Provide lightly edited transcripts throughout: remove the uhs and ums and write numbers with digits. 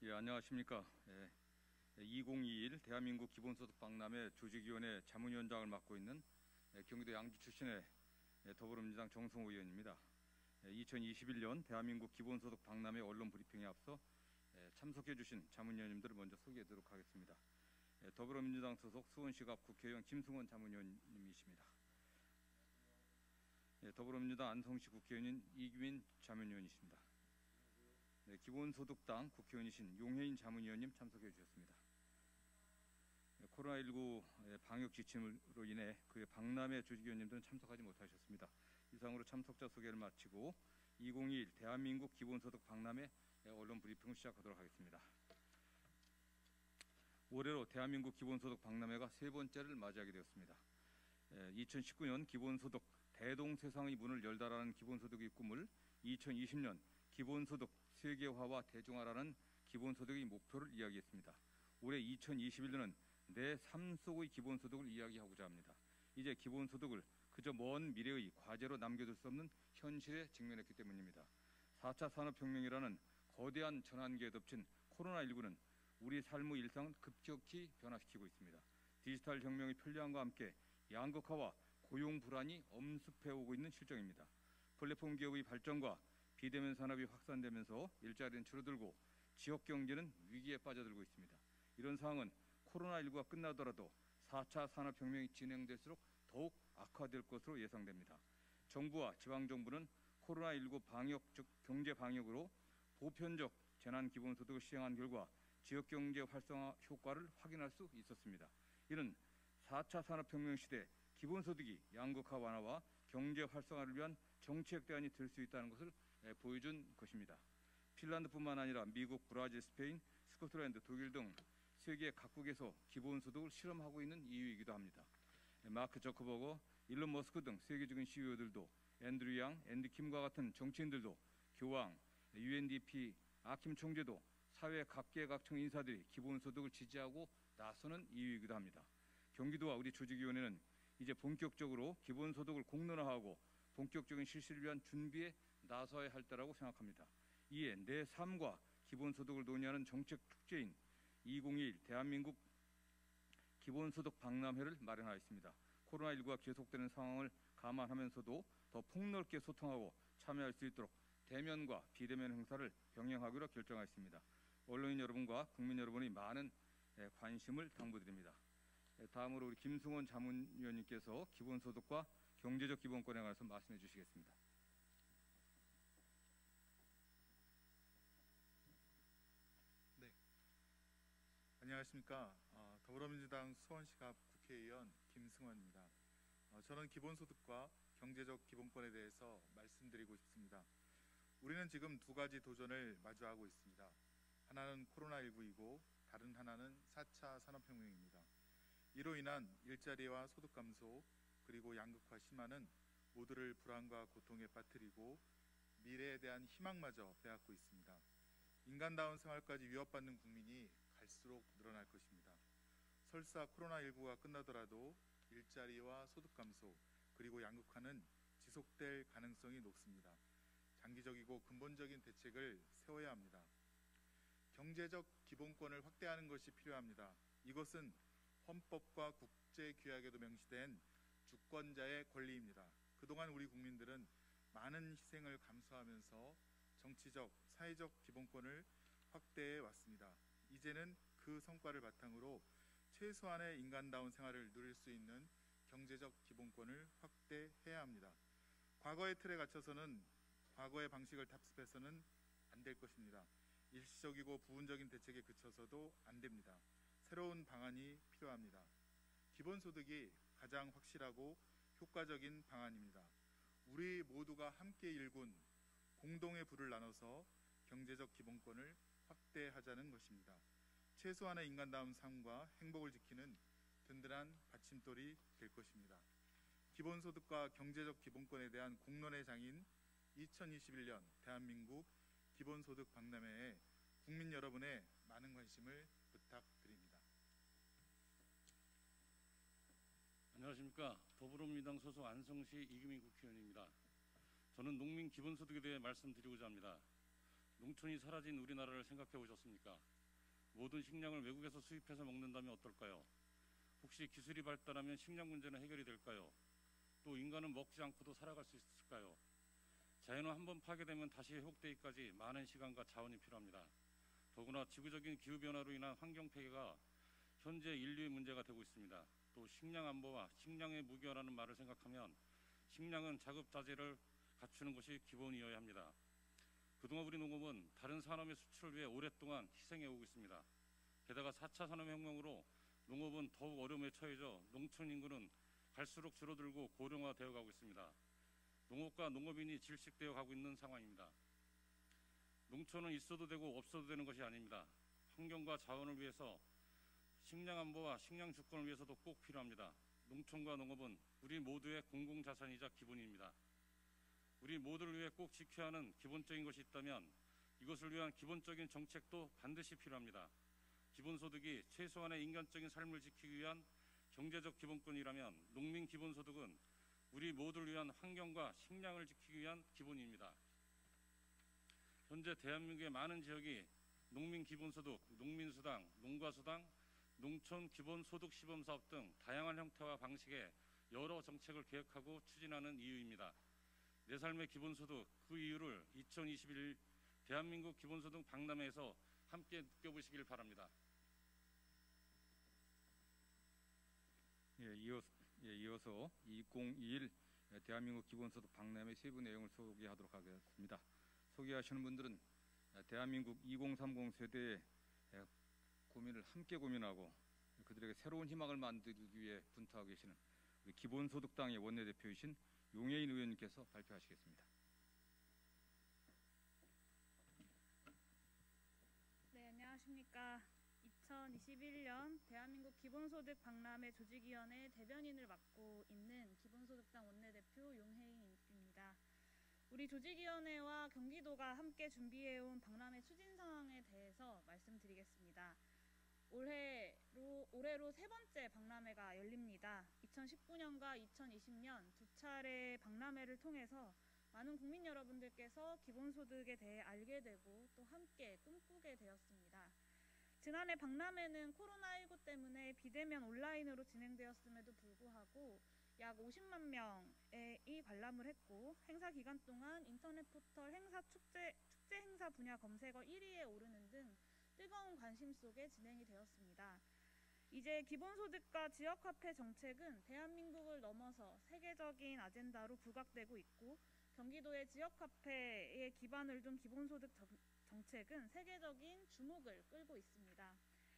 예, 안녕하십니까. 2021 대한민국 기본소득 박람회 조직위원회 자문위원장을 맡고 있는 경기도 양주 출신의 더불어민주당 정성호 의원입니다. 2021년 대한민국 기본소득 박람회 언론 브리핑에 앞서 참석해 주신 자문위원님들을 먼저 소개하도록 하겠습니다. 더불어민주당 소속 수원시갑 국회의원 김승원 자문위원님이십니다. 더불어민주당 안성시 국회의원인 이규민 자문위원이십니다. 기본소득당 국회의원이신 용혜인 자문위원님 참석해 주셨습니다. 코로나19 방역 지침으로 인해 그 박람회 조직위원님들은 참석하지 못하셨습니다. 이상으로 참석자 소개를 마치고 2021 대한민국 기본소득 박람회 언론 브리핑을 시작하도록 하겠습니다. 올해로 대한민국 기본소득 박람회가 세 번째를 맞이하게 되었습니다. 2019년 기본소득 대동세상의 문을 열다라는 기본소득의 꿈을 2020년 기본소득 세계화와 대중화라는 기본소득의 목표를 이야기했습니다. 올해 2021년은 내 삶 속의 기본소득을 이야기하고자 합니다. 이제 기본소득을 그저 먼 미래의 과제로 남겨둘 수 없는 현실에 직면했기 때문입니다. 4차 산업혁명이라는 거대한 전환기에 덮친 코로나19는 우리 삶의 일상을 급격히 변화시키고 있습니다. 디지털 혁명의 편리함과 함께 양극화와 고용 불안이 엄습해오고 있는 실정입니다. 플랫폼 기업의 발전과 비대면 산업이 확산되면서 일자리는 줄어들고 지역 경제는 위기에 빠져들고 있습니다. 이런 상황은 코로나19가 끝나더라도 4차 산업혁명이 진행될수록 더욱 악화될 것으로 예상됩니다. 정부와 지방정부는 코로나19 방역, 즉 경제 방역으로 보편적 재난기본소득을 시행한 결과 지역경제 활성화 효과를 확인할 수 있었습니다. 이는 4차 산업혁명 시대 기본소득이 양극화 완화와 경제 활성화를 위한 정책 대안이 될 수 있다는 것을 보여준 것입니다. 핀란드뿐만 아니라 미국, 브라질, 스페인, 스코틀랜드, 독일 등 세계 각국에서 기본소득을 실험하고 있는 이유이기도 합니다. 마크 저커버거, 일론 머스크 등 세계적인 CEO들도 앤드류 양, 앤디 킴과 같은 정치인들도 교황, UNDP, 아킴 총재도 사회 각계각층 인사들이 기본소득을 지지하고 나서는 이유이기도 합니다. 경기도와 우리 조직위원회는 이제 본격적으로 기본소득을 공론화하고 본격적인 실시를 위한 준비에 나서야 할 때라고 생각합니다. 이에 내 삶과 기본소득을 논의하는 정책 축제인 2021 대한민국 기본소득 박람회를 마련하였습니다. 코로나19가 계속되는 상황을 감안하면서도 더 폭넓게 소통하고 참여할 수 있도록 대면과 비대면 행사를 병행하기로 결정하였습니다. 언론인 여러분과 국민 여러분의 많은 관심을 당부드립니다. 다음으로 우리 김승원 자문위원님께서 기본소득과 경제적 기본권에 관해서 말씀해 주시겠습니다. 네, 안녕하십니까. 더불어민주당 수원시갑 국회의원 김승원입니다. 저는 기본소득과 경제적 기본권에 대해서 말씀드리고 싶습니다. 우리는 지금 두 가지 도전을 마주하고 있습니다. 하나는 코로나19이고 다른 하나는 4차 산업혁명입니다. 이로 인한 일자리와 소득 감소 그리고 양극화 심화는 모두를 불안과 고통에 빠뜨리고 미래에 대한 희망마저 빼앗고 있습니다. 인간다운 생활까지 위협받는 국민이 갈수록 늘어날 것입니다. 설사 코로나19가 끝나더라도 일자리와 소득 감소 그리고 양극화는 지속될 가능성이 높습니다. 장기적이고 근본적인 대책을 세워야 합니다. 경제적 기본권을 확대하는 것이 필요합니다. 이것은 헌법과 국제규약에도 명시된 주권자의 권리입니다. 그동안 우리 국민들은 많은 희생을 감수하면서 정치적, 사회적 기본권을 확대해 왔습니다. 이제는 그 성과를 바탕으로 최소한의 인간다운 생활을 누릴 수 있는 경제적 기본권을 확대해야 합니다. 과거의 틀에 갇혀서는 과거의 방식을 답습해서는 안 될 것입니다. 일시적이고 부분적인 대책에 그쳐서도 안 됩니다. 새로운 방안이 필요합니다. 기본소득이 가장 확실하고 효과적인 방안입니다. 우리 모두가 함께 일군 공동의 부를 나눠서 경제적 기본권을 확대하자는 것입니다. 최소한의 인간다운 삶과 행복을 지키는 든든한 받침돌이 될 것입니다. 기본소득과 경제적 기본권에 대한 공론의 장인 2021년 대한민국 기본소득 박람회에 국민 여러분의 많은 관심을 부탁드립니다. 안녕하십니까. 더불어민주당 소속 안성시 이규민 국회의원입니다. 저는 농민 기본소득에 대해 말씀드리고자 합니다. 농촌이 사라진 우리나라를 생각해 보셨습니까? 모든 식량을 외국에서 수입해서 먹는다면 어떨까요? 혹시 기술이 발달하면 식량 문제는 해결이 될까요? 또 인간은 먹지 않고도 살아갈 수 있을까요? 자연은 한번 파괴되면 다시 회복되기까지 많은 시간과 자원이 필요합니다. 더구나 지구적인 기후변화로 인한 환경 폐해가 현재 인류의 문제가 되고 있습니다. 또 식량 안보와 식량의 무기화라는 말을 생각하면 식량은 자급자재를 갖추는 것이 기본이어야 합니다. 그동안 우리 농업은 다른 산업의 수출을 위해 오랫동안 희생해오고 있습니다. 게다가 4차 산업혁명으로 농업은 더욱 어려움에 처해져 농촌 인구는 갈수록 줄어들고 고령화되어 가고 있습니다. 농업과 농업인이 질식되어 가고 있는 상황입니다. 농촌은 있어도 되고 없어도 되는 것이 아닙니다. 환경과 자원을 위해서 식량 안보와 식량 주권을 위해서도 꼭 필요합니다. 농촌과 농업은 우리 모두의 공공자산이자 기본입니다. 우리 모두를 위해 꼭 지켜야 하는 기본적인 것이 있다면 이것을 위한 기본적인 정책도 반드시 필요합니다. 기본소득이 최소한의 인간적인 삶을 지키기 위한 경제적 기본권이라면 농민 기본소득은 우리 모두를 위한 환경과 식량을 지키기 위한 기본입니다. 현재 대한민국의 많은 지역이 농민 기본소득, 농민수당, 농가수당, 농촌 기본소득 시범사업 등 다양한 형태와 방식의 여러 정책을 계획하고 추진하는 이유입니다. 내 삶의 기본소득, 그 이유를 2021 대한민국 기본소득 박람회에서 함께 느껴보시길 바랍니다. 이어서 2021 대한민국 기본소득 박람회 세부 내용을 소개하도록 하겠습니다. 소개하시는 분들은 대한민국 2030 세대의 고민을 함께 고민하고 그들에게 새로운 희망을 만들기 위해 분투하고 계시는 우리 기본소득당의 원내대표이신 용혜인 의원님께서 발표하시겠습니다. 네, 안녕하십니까. 2021년 대한민국 기본소득 박람회 조직위원회 대변인을 맡고 있는 기본소득당 원내대표 용혜인입니다. 우리 조직위원회와 경기도가 함께 준비해온 박람회 추진 상황에 대해서 말씀드리겠습니다. 올해로 세 번째 박람회가 열립니다. 2019년과 2020년 두 차례 박람회를 통해서 많은 국민 여러분들께서 기본소득에 대해 알게 되고 또 함께 꿈꾸게 되었습니다. 지난해 박람회는 코로나19 때문에 비대면 온라인으로 진행되었음에도 불구하고 약 50만 명이 관람을 했고 행사 기간 동안 인터넷 포털 축제 행사 분야 검색어 1위에 오르는 등 뜨거운 관심 속에 진행이 되었습니다. 이제 기본소득과 지역화폐 정책은 대한민국을 넘어서 세계적인 아젠다로 부각되고 있고 경기도의 지역화폐에 기반을 둔 기본소득 정책은 세계적인 주목을 끌고 있습니다.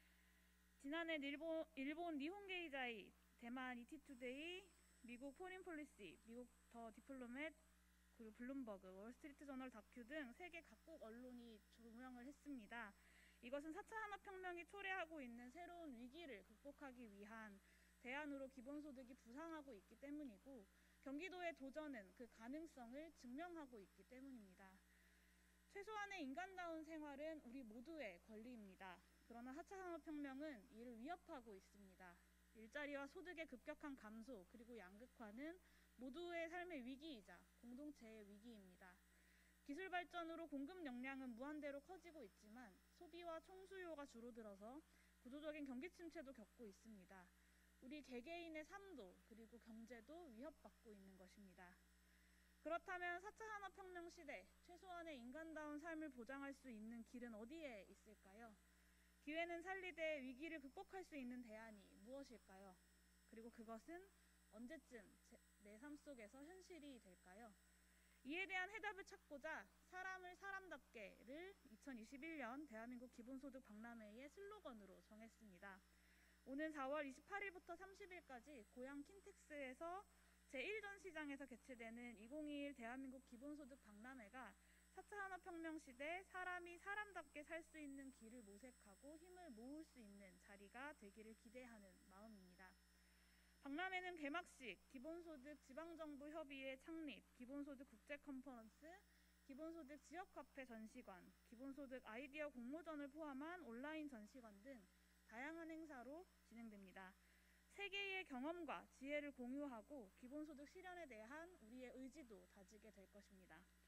지난해 일본 니혼게이자이, 대만 이티투데이, 미국 포린폴리시, 미국 더 디플로맷, 그리고 블룸버그, 월스트리트 저널 다큐 등 세계 각국 언론이 조명을 했습니다. 이것은 4차 산업혁명이 초래하고 있는 새로운 위기를 극복하기 위한 대안으로 기본소득이 부상하고 있기 때문이고 경기도의 도전은 그 가능성을 증명하고 있기 때문입니다. 최소한의 인간다운 생활은 우리 모두의 권리입니다. 그러나 4차 산업혁명은 이를 위협하고 있습니다. 일자리와 소득의 급격한 감소 그리고 양극화는 모두의 삶의 위기이자 공동체의 위기입니다. 기술 발전으로 공급 역량은 무한대로 커지고 있지만 소비와 총수요가 줄어들어서 구조적인 경기 침체도 겪고 있습니다. 우리 개개인의 삶도 그리고 경제도 위협받고 있는 것입니다. 그렇다면 4차 산업혁명 시대 최소한의 인간다운 삶을 보장할 수 있는 길은 어디에 있을까요? 기회는 살리되 위기를 극복할 수 있는 대안이 무엇일까요? 그리고 그것은 언제쯤 내 삶 속에서 현실이 될까요? 이에 대한 해답을 찾고자 사람을 사람답게를 2021년 대한민국 기본소득 박람회의 슬로건으로 정했습니다. 오는 4월 28일부터 30일까지 고양 킨텍스에서 제1전시장에서 개최되는 2021 대한민국 기본소득 박람회가 4차 산업혁명 시대 사람이 사람답게 살 수 있는 길을 모색하고 힘을 모을 수 있는 자리가 되기를 기대하는 마음입니다. 박람회는 개막식, 기본소득 지방정부협의회 창립, 기본소득 국제컨퍼런스, 기본소득 지역화폐 전시관, 기본소득 아이디어 공모전을 포함한 온라인 전시관 등 다양한 행사로 진행됩니다. 세계의 경험과 지혜를 공유하고 기본소득 실현에 대한 우리의 의지도 다지게 될 것입니다.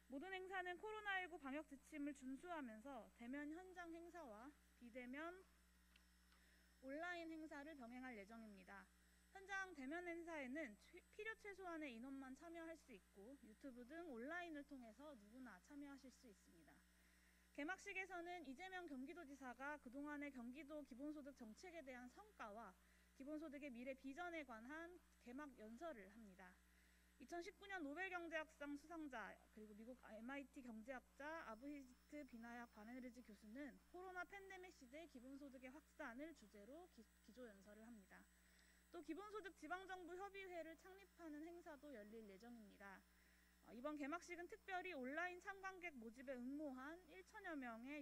모든 행사는 코로나19 방역 지침을 준수하면서 대면 현장 행사와 비대면 온라인 행사를 병행할 예정입니다. 현장 대면 행사에는 필요 최소한의 인원만 참여할 수 있고 유튜브 등 온라인을 통해서 누구나 참여하실 수 있습니다. 개막식에서는 이재명 경기도지사가 그동안의 경기도 기본소득 정책에 대한 성과와 기본소득의 미래 비전에 관한 개막 연설을 합니다. 2019년 노벨 경제학상 수상자 그리고 미국 MIT 경제학자 아브히지트 비나약 바네르지 교수는 코로나 팬데믹 시대 기본소득의 확산을 주제로 기조 연설을 합니다. 또 기본소득 지방정부협의회를 창립하는 행사도 열릴 예정입니다. 이번 개막식은 특별히 온라인 참관객 모집에 응모한 1천여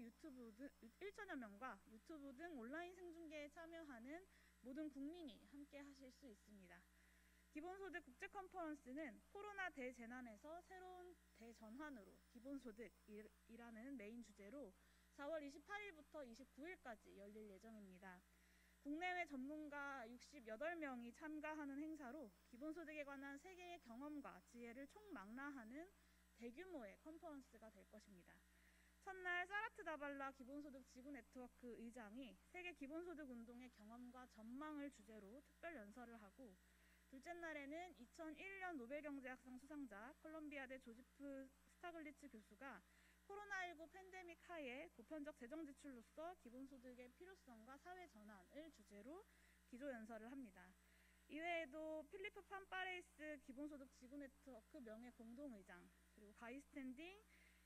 명과 유튜브 등 온라인 생중계에 참여하는 모든 국민이 함께 하실 수 있습니다. 기본소득 국제컨퍼런스는 코로나 대재난에서 새로운 대전환으로 기본소득이라는 메인 주제로 4월 28일부터 29일까지 열릴 예정입니다. 국내외 전문가 68명이 참가하는 행사로 기본소득에 관한 세계의 경험과 지혜를 총망라하는 대규모의 컨퍼런스가 될 것입니다. 첫날 사라트 다발라 기본소득 지구네트워크 의장이 세계 기본소득 운동의 경험과 전망을 주제로 특별 연설을 하고 둘째 날에는 2001년 노벨 경제학상 수상자 콜롬비아대 조지프 스타글리츠 교수가 코로나19 팬데믹 하에 보편적 재정 지출로서 기본소득의 필요성과 사회 전환을 주제로 기조 연설을 합니다. 이외에도 필리프 판파레이스 기본소득 지구네트워크 명예 공동의장 그리고 가이 스탠딩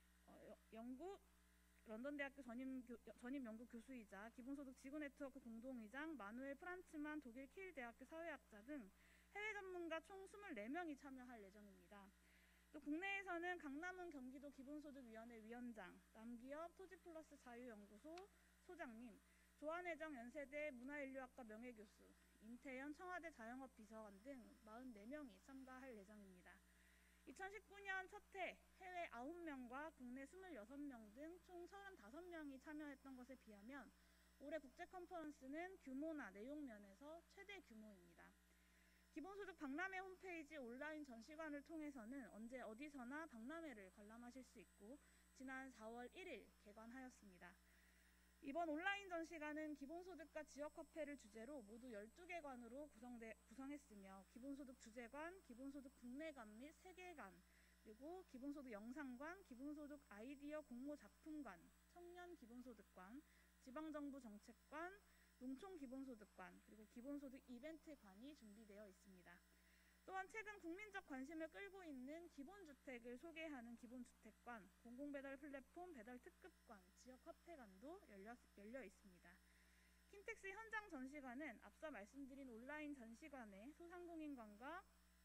영국 런던대학교 전임 연구 교수이자 기본소득 지구네트워크 공동의장 마누엘 프란츠만 독일 킬 대학교 사회학자 등 해외 전문가 총 24명이 참여할 예정입니다. 또 국내에서는 강남은 경기도 기본소득위원회 위원장, 남기업 토지플러스 자유연구소 소장님, 조한혜정 연세대 문화인류학과 명예교수, 임태현 청와대 자영업 비서관 등 44명이 참가할 예정입니다. 2019년 첫해 해외 9명과 국내 26명 등 총 35명이 참여했던 것에 비하면 올해 국제컨퍼런스는 규모나 내용 면에서 최대 규모입니다. 기본소득 박람회 홈페이지 온라인 전시관을 통해서는 언제 어디서나 박람회를 관람하실 수 있고 지난 4월 1일 개관하였습니다. 이번 온라인 전시관은 기본소득과 지역화폐를 주제로 모두 12개관으로 구성했으며 기본소득 주제관, 기본소득 국내관 및 세계관, 그리고 기본소득 영상관, 기본소득 아이디어 공모 작품관, 청년 기본소득관, 지방정부 정책관, 농촌 기본소득관, 그리고 기본소득 이벤트관이 준비되어 있습니다. 또한 최근 국민적 관심을 끌고 있는 기본주택을 소개하는 기본주택관, 공공배달 플랫폼 배달특급관, 지역화폐관도 열려 있습니다. 킨텍스 현장 전시관은 앞서 말씀드린 온라인 전시관에 소상공인관과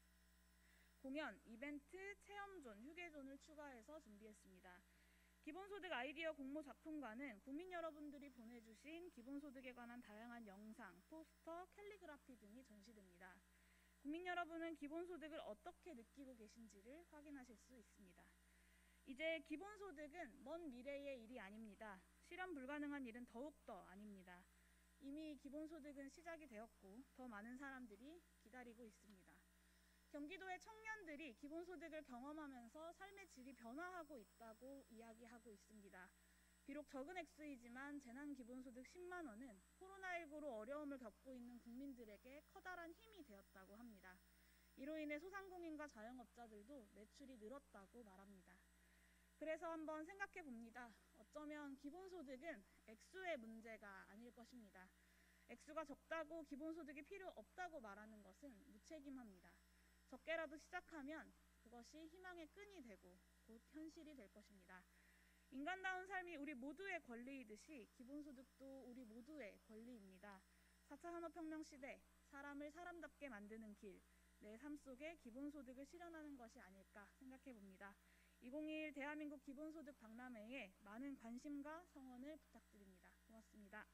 공연, 이벤트, 체험존, 휴게존을 추가해서 준비했습니다. 기본소득 아이디어 공모 작품관은 국민 여러분들이 보내주신 기본소득에 관한 다양한 영상, 포스터, 캘리그라피 등이 전시됩니다. 국민 여러분은 기본소득을 어떻게 느끼고 계신지를 확인하실 수 있습니다. 이제 기본소득은 먼 미래의 일이 아닙니다. 실현 불가능한 일은 더욱더 아닙니다. 이미 기본소득은 시작이 되었고 더 많은 사람들이 기다리고 있습니다. 경기도의 청년들이 기본소득을 경험하면서 삶의 질이 변화하고 있다고 이야기하고 있습니다. 비록 적은 액수이지만 재난기본소득 10만 원은 코로나19로 어려움을 겪고 있는 국민들에게 커다란 힘이 되었다고 합니다. 이로 인해 소상공인과 자영업자들도 매출이 늘었다고 말합니다. 그래서 한번 생각해 봅니다. 어쩌면 기본소득은 액수의 문제가 아닐 것입니다. 액수가 적다고 기본소득이 필요 없다고 말하는 것은 무책임합니다. 적게라도 시작하면 그것이 희망의 끈이 되고 곧 현실이 될 것입니다. 인간다운 삶이 우리 모두의 권리이듯이 기본소득도 우리 모두의 권리입니다. 4차 산업혁명 시대, 사람을 사람답게 만드는 길, 내 삶 속에 기본소득을 실현하는 것이 아닐까 생각해 봅니다. 2021 대한민국 기본소득 박람회에 많은 관심과 성원을 부탁드립니다. 고맙습니다.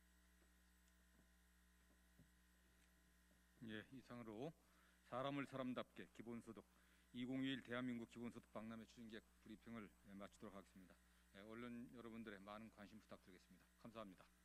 예, 이상으로 사람을 사람답게 기본소득 2021 대한민국 기본소득 박람회 추진기획 브리핑을 마치도록 하겠습니다. 언론 여러분들의 많은 관심 부탁드리겠습니다. 감사합니다.